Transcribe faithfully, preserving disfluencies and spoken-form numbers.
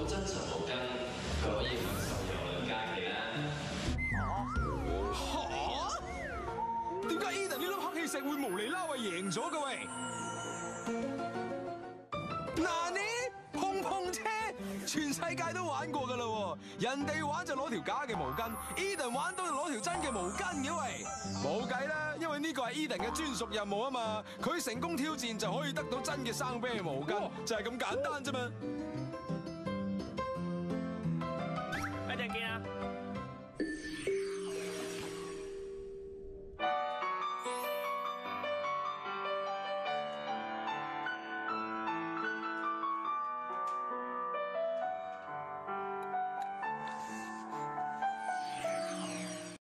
真實毛巾，佢可以享受遊輪假期啦。 嚇？點解 Eden 呢粒黑氣石會無厘啦喂贏咗嘅喂？嗱你碰碰車，全世界都玩過噶啦喎，人哋玩就攞條假嘅毛巾 ，Eden 玩到就攞條真嘅毛巾嘅喂，冇計啦，因為呢個係 Eden 嘅專屬任務啊嘛，佢成功挑戰就可以得到真嘅生啤毛巾，就係咁簡單啫嘛。